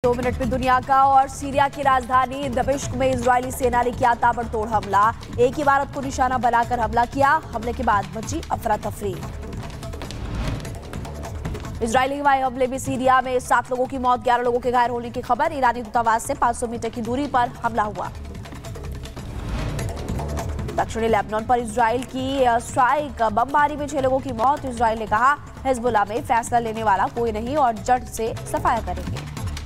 2 minute में दुनिया का और सीरिया की राजधानी दमिश्क में इजरायली सेना ने किया ताबड़तोड़ हमला। एक इमारत को निशाना बनाकर हमला किया। हमले के बाद मची अफरा तफरी। इजरायली हवाई हमले में सीरिया में 7 लोगों की मौत, 11 लोगों के घायल होने की खबर। ईरानी दूतावास से 500 मीटर की दूरी पर हमला हुआ। दक्षिणी लेबनान पर इजराइल की एयर स्ट्राइक, बमबारी में 6 लोगों की मौत। इजराइल ने कहा हिजबुल्लाह में फैसला लेने वाला कोई नहीं और जड़ से सफाया करेंगे।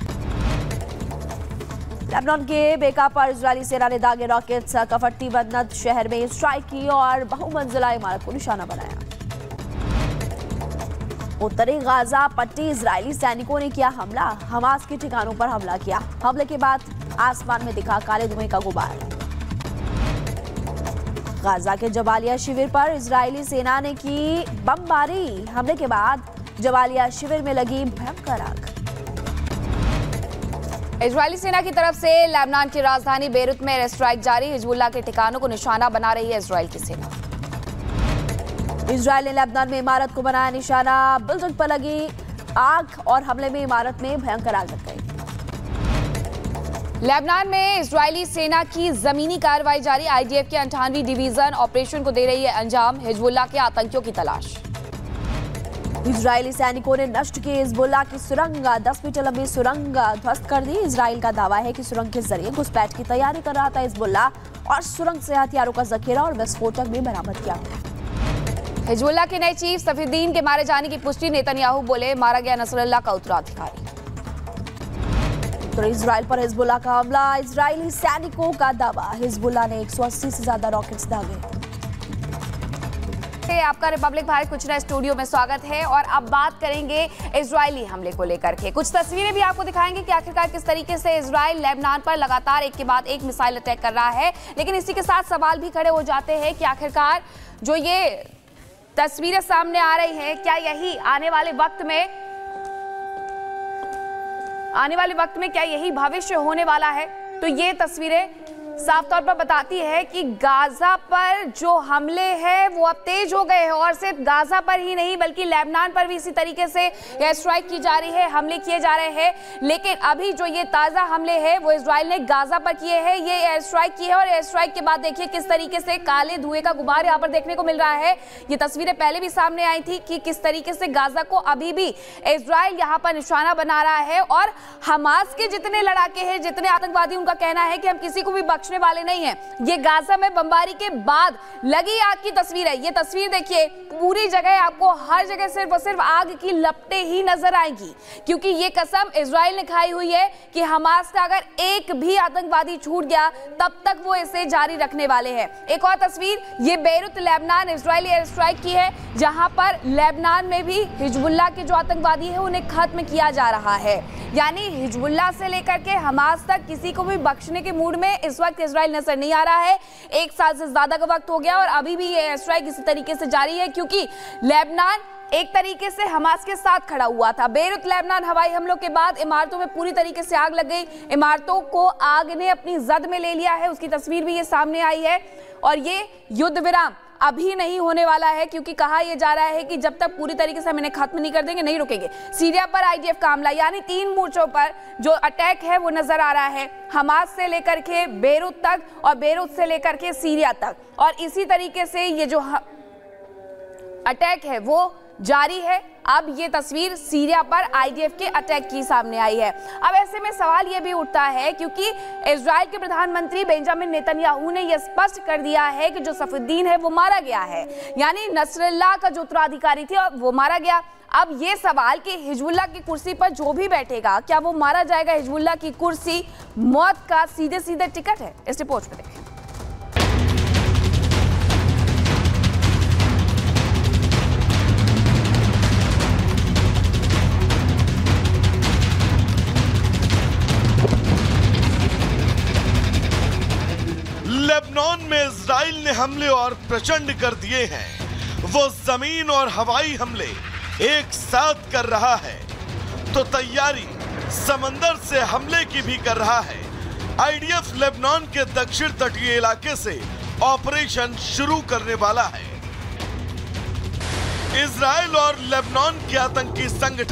लेबनान के बेका पर इजरायली सेना ने दागे रॉकेट्स कफरती बदनत शहर में स्ट्राइक की और बहुमंजिला इमारत को निशाना बनाया। उत्तरी गाजा पट्टी इजरायली सैनिकों ने किया हमला। हमास के ठिकानों पर हमला किया। हमले के बाद आसमान में दिखा काले धुएं का गुबार। गाजा के जबालिया शिविर पर इजरायली सेना ने की बमबारी। हमले के बाद जबालिया शिविर में लगी भयंकर आग। इजरायली सेना की तरफ से लेबनान की राजधानी बेरूत में एयर स्ट्राइक जारी। हिजबुल्लाह के ठिकानों को निशाना बना रही है इजरायल की सेना। इजरायल ने लेबनान में इमारत को बनाया निशाना। बिल्डिंग पर लगी आग और हमले में इमारत में भयंकर आग लग गई। लेबनान में इजरायली सेना की जमीनी कार्रवाई जारी। आईडीएफ के 98वीं डिवीजन ऑपरेशन को दे रही है अंजाम। हिजबुल्लाह के आतंकियों की तलाश। इजरायली सैनिकों ने नष्ट की हिजबुल्लाह की सुरंग। 10 मीटर लंबी सुरंग ध्वस्त कर दी। इजराइल का दावा है कि सुरंग के जरिए घुसपैठ की तैयारी कर रहा था हिजबुल्लाह और सुरंग से हथियारों का जखीरा और विस्फोटक भी बरामद किया। हिजबुल्लाह के नए चीफ सफीउद्दीन के मारे जाने की पुष्टि। नेतन्याहू बोले मारा गया नसरुल्लाह का उत्तराधिकारी। तो इजराइल पर हिजबुल्लाह का हमला। इजरायली सैनिकों का दावा हिजबुल्लाह ने 180 से ज्यादा रॉकेट्स दागे। आपका रिपब्लिक भारत कुछ ना स्टूडियो में स्वागत है और अब बात करेंगे इजरायली हमले को लेकर के। कुछ तस्वीरें भी आपको दिखाएंगे कि आखिरकार किस तरीके से इजराइल लेबनान पर लगातार एक के बाद एक मिसाइल अटैक कर रहा है। लेकिन इसी के साथ सवाल भी खड़े हो जाते हैं कि आखिरकार जो ये तस्वीरें सामने आ रही हैं, क्या यही आने वाले वक्त में क्या यही भविष्य होने वाला है? तो ये तस्वीरें साफ तौर पर बताती है कि गाजा पर जो हमले हैं वो अब तेज हो गए हैं और सिर्फ गाजा पर ही नहीं बल्कि लेबनान पर भी इसी तरीके से एयर स्ट्राइक की जा रही है, हमले किए जा रहे हैं। लेकिन अभी जो ये ताज़ा हमले हैं वो इजराइल ने गाजा पर किए हैं। ये एयर स्ट्राइक की है और एयर स्ट्राइक के बाद देखिए किस तरीके से काले धुएं का गुबार यहाँ पर देखने को मिल रहा है। ये तस्वीरें पहले भी सामने आई थी कि किस तरीके से गाजा को अभी भी इजराइल यहाँ पर निशाना बना रहा है और हमास के जितने लड़ाके हैं, जितने आतंकवादी, उनका कहना है कि हम किसी को भी बख्शने वाले नहीं हैं। ये गाजा में बमबारी के बाद लगी आग की तस्वीर है। ये तस्वीर देखिए, पूरी जगह आपको हर जगह सिर्फ और सिर्फ आग की लपटें ही नजर आएंगी क्योंकि ये कसम इजराइल ने खाई हुई है कि हमास का अगर एक भी आतंकवादी छूट गया तब तक वो इसे जारी रखने वाले हैं। एक और तस्वीर ये Beirut Lebanon Israeli air strike की है जहां पर लेबनान में भी हिजबुल्लाह के जो आतंकवादी है उन्हें खत्म किया जा रहा है। यानी हिजबुल्लाह से लेकर के हमास तक किसी को भी बख्शने के मूड में इस वक्त इजराइल नजर नहीं आ रहा है। 1 साल से ज्यादा का वक्त हो गया और अभी भी ये एयर स्ट्राइक इसी तरीके से जारी है क्योंकि लेबनान एक तरीके से हमास के साथ खड़ा हुआ था। बेरूत लेबनान हवाई हमलों के बाद इमारतों में पूरी तरीके से आग लग गई। इमारतों को आग ने अपनी जद में ले लिया है। उसकी तस्वीर भी ये सामने आई है और ये युद्ध विराम अभी नहीं होने वाला है क्योंकि कहा यह जा रहा है कि जब तक पूरी तरीके से हम इन्हें खत्म नहीं कर देंगे, नहीं रुकेंगे। सीरिया पर आईडीएफ का हमला, यानी 3 मोर्चों पर जो अटैक है वो नजर आ रहा है। हमास से लेकर के बेरूत तक और बेरूत से लेकर के सीरिया तक, और इसी तरीके से ये जो अटैक है वो जारी है। अब ये तस्वीर सीरिया पर आईडीएफ के अटैक की सामने आई है। अब ऐसे में सवाल ये भी उठता है क्योंकि इजराइल के प्रधानमंत्री बेंजामिन नेतन्याहू ने यह स्पष्ट कर दिया है कि जो सफीउद्दीन है वो मारा गया है, यानी नसरुल्लाह का जो उत्तराधिकारी थे वो मारा गया। अब ये सवाल कि हिजबुल्लाह की कुर्सी पर जो भी बैठेगा क्या वो मारा जाएगा? हिजबुल्लाह की कुर्सी मौत का सीधे सीधे टिकट है। इस रिपोर्ट में देखें। लेबनान में इजराइल ने हमले और प्रचंड कर दिए हैं। वो जमीन और हवाई हमले एक साथ कर रहा है तो तैयारी समंदर से हमले की भी कर रहा है। आईडीएफ लेबनान के दक्षिण तटीय इलाके से ऑपरेशन शुरू करने वाला है। इजराइल और लेबनान के आतंकी संगठन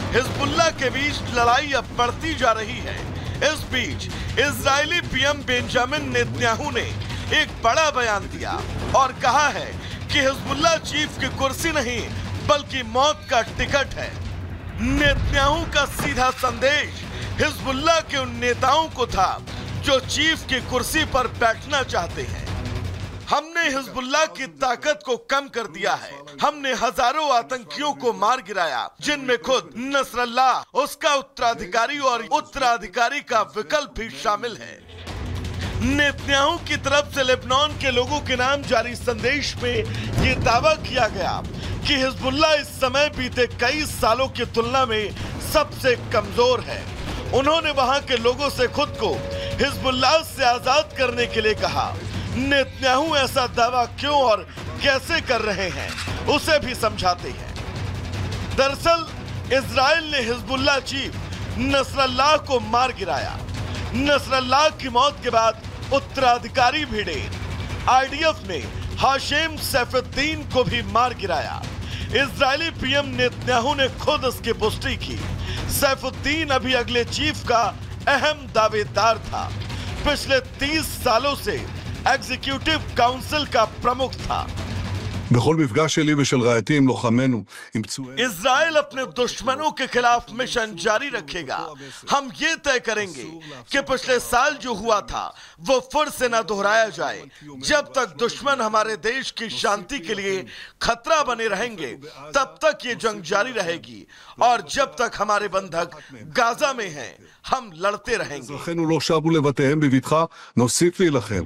हिजबुल्लाह के बीच लड़ाई अब बढ़ती जा रही है। इस बीच इजरायली पीएम बेंजामिन नेतन्याहू ने एक बड़ा बयान दिया और कहा है कि हिजबुल्लाह चीफ की कुर्सी नहीं बल्कि मौत का टिकट है। नेतन्याहू का सीधा संदेश हिजबुल्लाह के उन नेताओं को था जो चीफ की कुर्सी पर बैठना चाहते हैं। हमने हिजबुल्लाह की ताकत को कम कर दिया है। हमने हजारों आतंकियों को मार गिराया, जिनमें खुद नसरल्लाह, उसका उत्तराधिकारी और उत्तराधिकारी का विकल्प भी शामिल है। नेतन्याहू की तरफ से लेबनान के लोगों के नाम जारी संदेश में ये दावा किया गया कि हिजबुल्लाह इस समय बीते कई सालों की तुलना में सबसे कमजोर है। उन्होंने वहां के लोगों से खुद को हिजबुल्लाह से आजाद करने के लिए कहा। नेतन्याहू ऐसा दावा क्यों और कैसे कर रहे हैं, उसे भी समझाते हैं। दरअसल इजराइल ने हिजबुल्लाह चीफ नसरल्लाह को मार गिराया। नसरल्लाह की मौत के बाद उत्तराधिकारी भिड़े। आईडीएफ ने हाशिम सैफुद्दीन को भी मार गिराया। इजरायली पीएम नेतन्याहू ने खुद इसकी पुष्टि की। सैफुद्दीन अभी अगले चीफ का अहम दावेदार था। पिछले 30 सालों से एग्जीक्यूटिव काउंसिल का प्रमुख था। בכל מפגש שלי ושל רעייתי עם לוחמינו, עם פצועי... इजराइल अपने दुश्मनों के खिलाफ मिशन जारी रखेगा। हम ये तय करेंगे कि पिछले साल जो हुआ था वो फिर से न दोहराया जाए। जब तक दुश्मन हमारे देश की शांति के लिए खतरा बने रहेंगे तब तक ये जंग जारी रहेगी, और जब तक हमारे बंधक गाजा में हैं हम लड़ते रहेंगे। אזרחינו לא שבו לבתיהם בבטחה, נוסיף להילחם।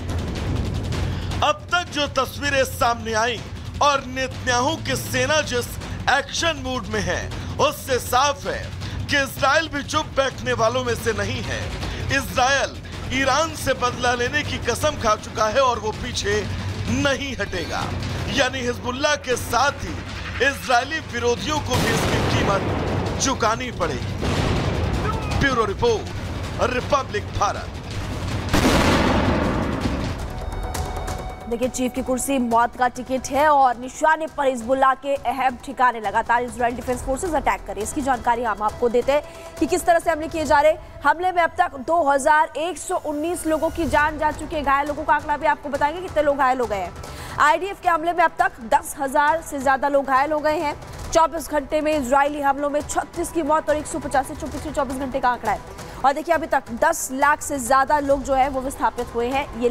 अब तक जो तस्वीरें सामने आई और नेतन्याहू की सेना जिस एक्शन मूड में है, उससे साफ है कि इजराइल भी चुप बैठने वालों में से नहीं है। इजराइल ईरान से बदला लेने की कसम खा चुका है और वो पीछे नहीं हटेगा। यानी हिजबुल्लाह के साथ ही इजरायली विरोधियों को भी इसकी कीमत चुकानी पड़ेगी। Bureau report, Republic Bharat. देखिए, चीफ की कुर्सी मौत का टिकट है और निशाने पर हिजबुल्लाह के अहम ठिकाने लगातार इजराइल डिफेंस फोर्सेस अटैक कर रही है। इसकी जानकारी हम आपको देते हैं कि किस तरह से हमले किए जा रहे। हमले में अब तक 2119 लोगों की जान जा चुकी है। घायल लोगों का आंकड़ा भी आपको बताएंगे कितने लोग घायल हो गए हैं। आईडीएफ के हमले में अब तक 10,000 से ज्यादा लोग घायल हो गए हैं। 24 घंटे में इजरायली हमलों में 36 की मौत और 185 पिछले 24 घंटे का आंकड़ा है। और देखिए, अभी तक 10 लाख से ज्यादा लोग जो है वो विस्थापित हुए हैं। ये